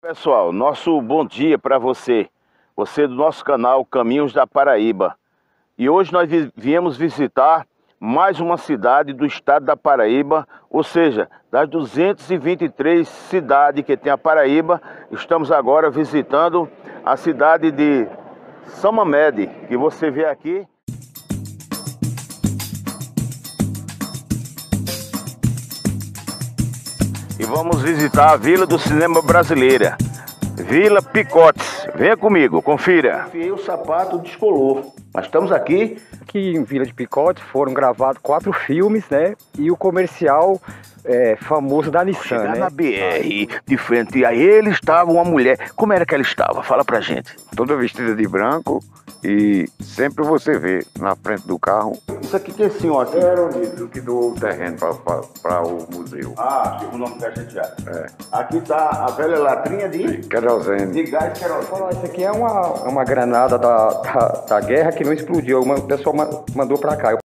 Pessoal, nosso bom dia para você do nosso canal Caminhos da Paraíba. E hoje nós viemos visitar mais uma cidade do estado da Paraíba, ou seja, das 223 cidades que tem a Paraíba, estamos agora visitando a cidade de São Mamede, que você vê aqui. E vamos visitar a Vila do Cinema Brasileira, Vila Picotes. Venha comigo, confira. Enfiei o sapato, descolou. Nós estamos aqui. Aqui em Vila de Picotes foram gravados 4 filmes, né? E o comercial famoso da Nissan, Chegar né? na BR, de frente a ele estava uma mulher. Como era que ela estava? Fala pra gente. Toda vestida de branco e sempre você vê na frente do carro. Isso aqui que é assim, ó. Aqui. Era o que doou o terreno para o museu. Ah, o nome da gente já. É. Aqui tá a velha latrinha de Querosene. gás querosene. Isso aqui é uma granada da guerra que não explodiu. Uma pessoa mandou pra cá.